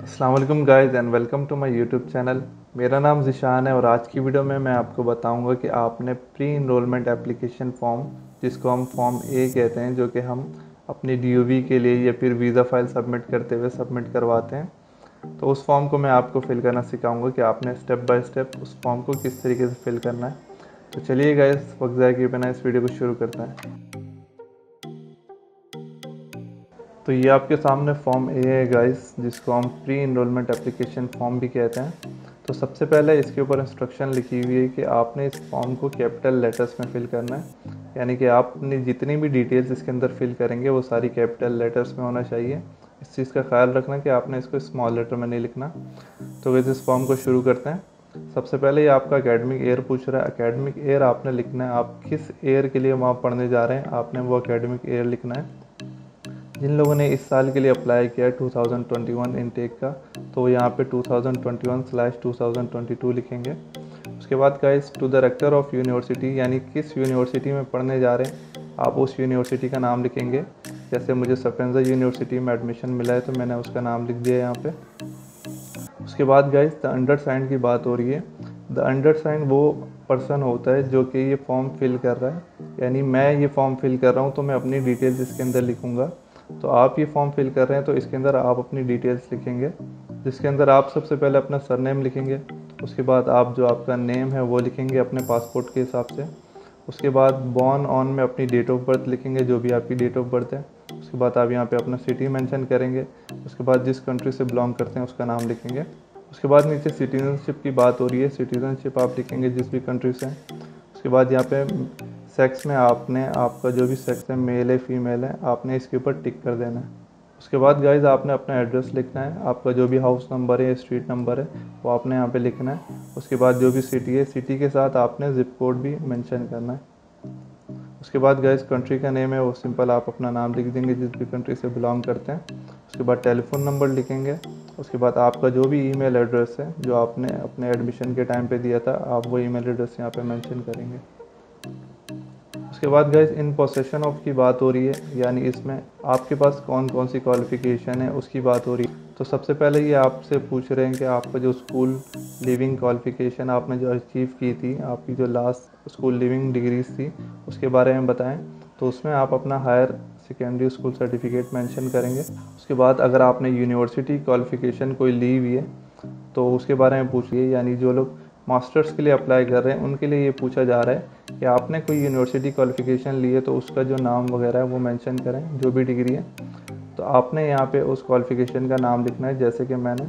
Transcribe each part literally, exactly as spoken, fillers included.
अस्सलाम वालेकुम guys and welcome to my YouTube channel. मेरा नाम ज़िशान है और आज की वीडियो में मैं आपको बताऊंगा कि आपने प्री इनरोलमेंट एप्लीकेशन फॉर्म, जिसको हम फॉर्म ए कहते हैं, जो कि हम अपनी डीओवी के लिए या फिर वीज़ा फाइल सबमिट करते हुए सबमिट करवाते हैं, तो उस फॉर्म को मैं आपको फिल करना सिखाऊंगा कि आपने स्टेप बाय स्टेप उस फॉर्म को किस तरीके से फिल करना है। तो चलिए गाइस, वक्त ज़ाया किए बिना इस वीडियो को शुरू करते हैं। तो ये आपके सामने फॉर्म ए है गाइस, जिसको हम प्री इनरोलमेंट एप्लीकेशन फॉर्म भी कहते हैं। तो सबसे पहले इसके ऊपर इंस्ट्रक्शन लिखी हुई है कि आपने इस फॉर्म को कैपिटल लेटर्स में फिल करना है, यानी कि आप अपनी जितनी भी डिटेल्स इसके अंदर फिल करेंगे वो सारी कैपिटल लेटर्स में होना चाहिए। इस चीज़ का ख्याल रखना कि आपने इसको स्मॉल लेटर में नहीं लिखना। तो वैसे इस फॉर्म को शुरू करते हैं। सबसे पहले ये आपका एकेडमिक ईयर पूछ रहा है। एकेडमिक ईयर आपने लिखना है, आप किस ईयर के लिए वहाँ पढ़ने जा रहे हैं आपने वो एकेडमिक ईयर लिखना है। जिन लोगों ने इस साल के लिए अप्लाई किया है two thousand twenty one intake का, तो वो यहाँ पे two thousand twenty one slash two thousand twenty two लिखेंगे। उसके बाद guys, to the rector of university, यानी किस यूनिवर्सिटी में पढ़ने जा रहे हैं आप उस यूनिवर्सिटी का नाम लिखेंगे। जैसे मुझे सफेंजा यूनिवर्सिटी में एडमिशन मिला है तो मैंने उसका नाम लिख दिया यहाँ पे। उसके बाद गाइस, द अंडरसाइंड की बात हो रही है। द अंडरसाइंड वो पर्सन होता है जो कि ये फॉर्म फिल कर रहा है, यानी मैं ये फॉर्म फिल कर रहा हूँ तो मैं अपनी डिटेल्स इसके अंदर लिखूँगा। तो आप ये फॉर्म फिल कर रहे हैं तो इसके अंदर आप अपनी डिटेल्स लिखेंगे, जिसके अंदर आप सबसे पहले अपना सरनेम लिखेंगे। उसके बाद आप जो आपका नेम है वो लिखेंगे अपने पासपोर्ट के हिसाब से। उसके बाद बॉर्न ऑन में अपनी डेट ऑफ बर्थ लिखेंगे, जो भी आपकी डेट ऑफ बर्थ है। उसके बाद आप यहाँ पे अपना सिटी मेंशन करेंगे। उसके बाद जिस कंट्री से बिलोंग करते हैं उसका नाम लिखेंगे। उसके बाद नीचे सिटीजनशिप की बात हो रही है, सिटीजनशिप आप लिखेंगे जिस भी कंट्री से। उसके बाद यहाँ पे सेक्स में आपने आपका जो भी सेक्स है, मेल है फीमेल है, आपने इसके ऊपर टिक कर देना है। उसके बाद गाइज आपने अपना एड्रेस लिखना है, आपका जो भी हाउस नंबर है, स्ट्रीट नंबर है, वो आपने यहाँ पे लिखना है। उसके बाद जो भी सिटी है, सिटी के साथ आपने जिप कोड भी मेंशन करना है। उसके बाद गाइज कंट्री का नेम है वो सिंपल आप अपना नाम लिख देंगे जिस भी कंट्री से बिलोंग करते हैं। उसके बाद टेलीफोन नंबर लिखेंगे। उसके बाद आपका जो भी ईमेल एड्रेस है जो आपने अपने एडमिशन के टाइम पे दिया था, आप वो ईमेल एड्रेस यहाँ पे मेंशन करेंगे। उसके बाद गाइज इन पोसेशन ऑफ की बात हो रही है, यानी इसमें आपके पास कौन कौन सी क्वालिफ़िकेशन है उसकी बात हो रही है। तो सबसे पहले ये आपसे पूछ रहे हैं कि आपका जो स्कूल लिविंग क्वालिफ़िकेशन आपने जो अचीव की थी, आपकी जो लास्ट स्कूल लिविंग डिग्रीज थी, उसके बारे में बताएं। तो उसमें आप अपना higher secondary school certificate mention करेंगे। उसके बाद अगर आपने यूनिवर्सिटी क्वालिफ़िकेशन कोई ली हुई है तो उसके बारे में पूछिए, यानी जो लोग मास्टर्स के लिए अप्लाई कर रहे हैं उनके लिए ये पूछा जा रहा है कि आपने कोई यूनिवर्सिटी क्वालिफ़िकेशन ली है तो उसका जो नाम वगैरह है वो मेंशन करें, जो भी डिग्री है। तो आपने यहाँ पे उस क्वालिफ़िकेशन का नाम लिखना है। जैसे कि मैंने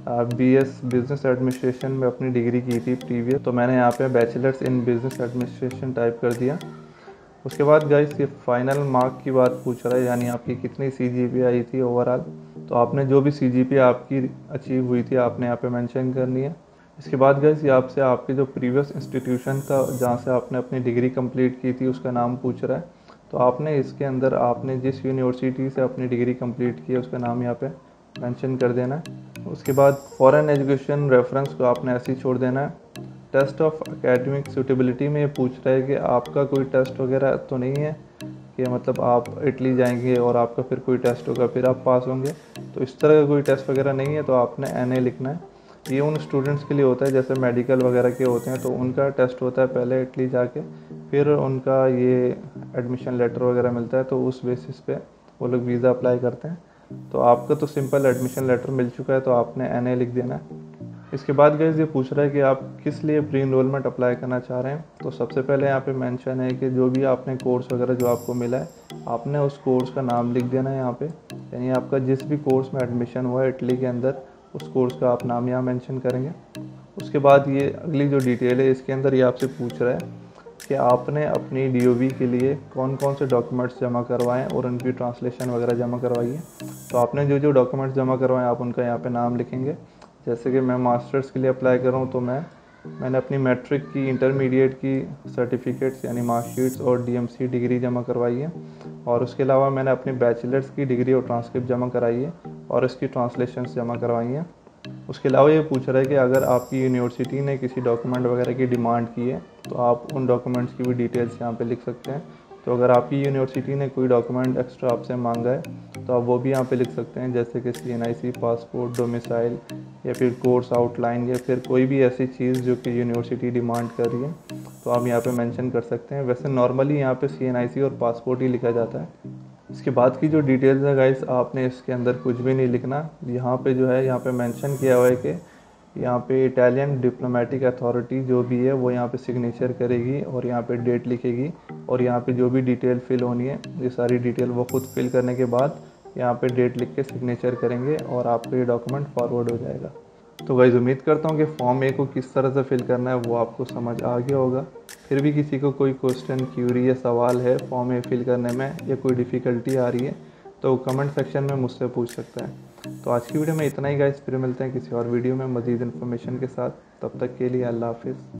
बी एस बिज़नेस एडमिनिस्ट्रेशन में अपनी डिग्री की थी प्रीवियस, तो मैंने यहाँ पे bachelors in business administration type कर दिया। उसके बाद गाइस ये फाइनल मार्क की बात पूछ रहा है, यानी आपकी कितनी सी जी पी आई थी ओवरऑल। तो आपने जो भी सी जी पी आपकी अचीव हुई थी आपने यहाँ पे मेंशन करनी है। इसके बाद गाइस ये आपसे आपके जो प्रीवियस इंस्टीट्यूशन का जहाँ से आपने अपनी डिग्री कंप्लीट की थी उसका नाम पूछ रहा है। तो आपने इसके अंदर आपने जिस यूनिवर्सिटी से अपनी डिग्री कंप्लीट की है उसका नाम यहाँ पे मेंशन कर देना है। उसके बाद फॉरेन एजुकेशन रेफरेंस को आपने ऐसे ही छोड़ देना है। टेस्ट ऑफ एकेडमिक सूटेबिलिटी में ये पूछ रहा है कि आपका कोई टेस्ट वगैरह तो नहीं है कि मतलब आप इटली जाएंगे और आपका फिर कोई टेस्ट होगा फिर आप पास होंगे। तो इस तरह का कोई टेस्ट वगैरह नहीं है, तो आपने एन ए लिखना है। ये उन स्टूडेंट्स के लिए होता है जैसे मेडिकल वगैरह के होते हैं, तो उनका टेस्ट होता है पहले इटली जाके, फिर उनका ये एडमिशन लेटर वगैरह मिलता है, तो उस बेसिस पे वो लोग वीज़ा अप्लाई करते हैं। तो आपका तो सिंपल एडमिशन लेटर मिल चुका है तो आपने एन ए लिख देना है। इसके बाद गाइस ये पूछ रहा है कि आप किस लिए प्री इनरोलमेंट अप्लाई करना चाह रहे हैं। तो सबसे पहले यहाँ पे मेंशन है कि जो भी आपने कोर्स वगैरह जो आपको मिला है आपने उस कोर्स का नाम लिख देना है यहाँ पे, यानी आपका जिस भी कोर्स में एडमिशन हुआ है इटली के अंदर उस कोर्स का आप नाम यहाँ मेंशन करेंगे। उसके बाद ये अगली जो डिटेल है इसके अंदर ये आपसे पूछ रहा है कि आपने अपनी डी ओ वी के लिए कौन कौन से डॉक्यूमेंट्स जमा करवाएं और उनकी ट्रांसलेशन वगैरह जमा करवाई है। तो आपने जो जो डॉक्यूमेंट्स जमा करवाएं आप उनका यहाँ पे नाम लिखेंगे। जैसे कि मैं मास्टर्स के लिए अप्लाई कर रहा हूँ तो मैं मैंने अपनी मैट्रिक की, इंटरमीडिएट की सर्टिफिकेट्स यानी मार्कशीट्स और डी एम सी डिग्री जमा करवाई है, और उसके अलावा मैंने अपनी बैचलर्स की डिग्री और ट्रांसक्रिप्ट जमा कराई है और इसकी ट्रांसलेशंस जमा करवाई हैं। उसके अलावा ये पूछ रहा है कि अगर आपकी यूनिवर्सिटी ने किसी डॉक्यूमेंट वगैरह की डिमांड की है तो आप उन डॉक्यूमेंट्स की भी डिटेल्स यहाँ पे लिख सकते हैं। तो अगर आपकी यूनिवर्सिटी ने कोई डॉक्यूमेंट एक्स्ट्रा आपसे मांगा है तो आप वो भी यहाँ पे लिख सकते हैं, जैसे कि C N I C, passport, domicile या फिर कोर्स आउटलाइन या फिर कोई भी ऐसी चीज़ जो कि यूनिवर्सिटी डिमांड कर रही है तो आप यहाँ पे मेंशन कर सकते हैं। वैसे नॉर्मली यहाँ पे सी एन आई सी और पासपोर्ट ही लिखा जाता है। इसके बाद की जो डिटेल्स है गाइस, आपने इसके अंदर कुछ भी नहीं लिखना। यहाँ पे जो है यहाँ पे मेंशन किया हुआ है कि यहाँ पे इटालियन डिप्लोमेटिक अथॉरिटी जो भी है वो यहाँ पे सिग्नेचर करेगी और यहाँ पे डेट लिखेगी, और यहाँ पे जो भी डिटेल फिल होनी है ये सारी डिटेल वो खुद फिल करने के बाद यहाँ पे डेट लिख के सिग्नेचर करेंगे और आपका ये डॉक्यूमेंट फॉरवर्ड हो जाएगा। तो गाइस उम्मीद करता हूँ कि फॉर्म ए को किस तरह से फिल करना है वो आपको समझ आ गया होगा। फिर भी किसी को कोई क्वेश्चन, क्यूरी या सवाल है फॉर्म ए फिल करने में या कोई डिफ़िकल्टी आ रही है तो कमेंट सेक्शन में मुझसे पूछ सकता है। तो आज की वीडियो में इतना ही गाइस, फिर मिलते हैं किसी और वीडियो में मज़ीद इन्फॉर्मेशन के साथ। तब तक के लिए अल्लाह हाफिज़।